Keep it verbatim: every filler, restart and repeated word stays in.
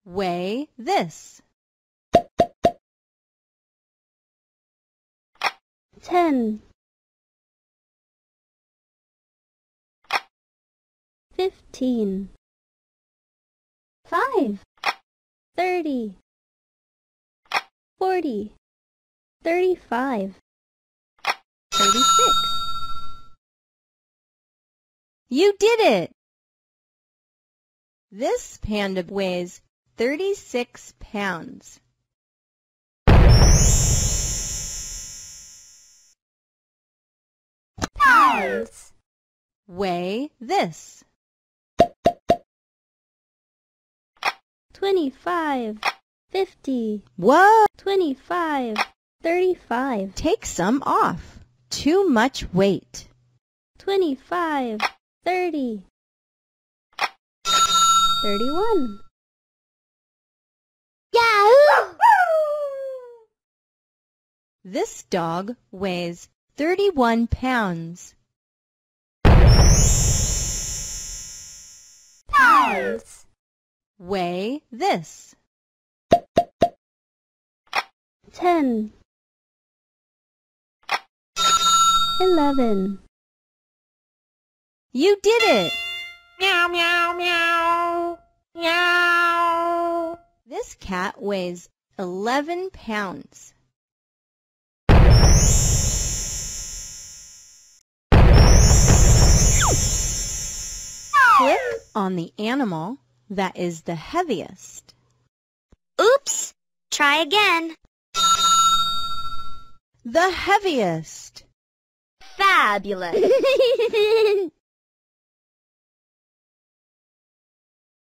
Weigh this. Ten. Fifteen. Five. Thirty. Forty. Thirty-five. Thirty-six. You did it! This panda weighs thirty-six pounds. Pounds. Weigh this. Twenty-five. Fifty. Whoa! Twenty-five. Thirty-five. Take some off. Too much weight. Twenty-five. Thirty. Thirty-one. Yahoo! This dog weighs thirty-one pounds. Pounds. Weigh this. Ten. Eleven. You did it! Meow, meow, meow, meow. This cat weighs eleven pounds. Click on the animal that is the heaviest. Oops! Try again. The heaviest. Fabulous!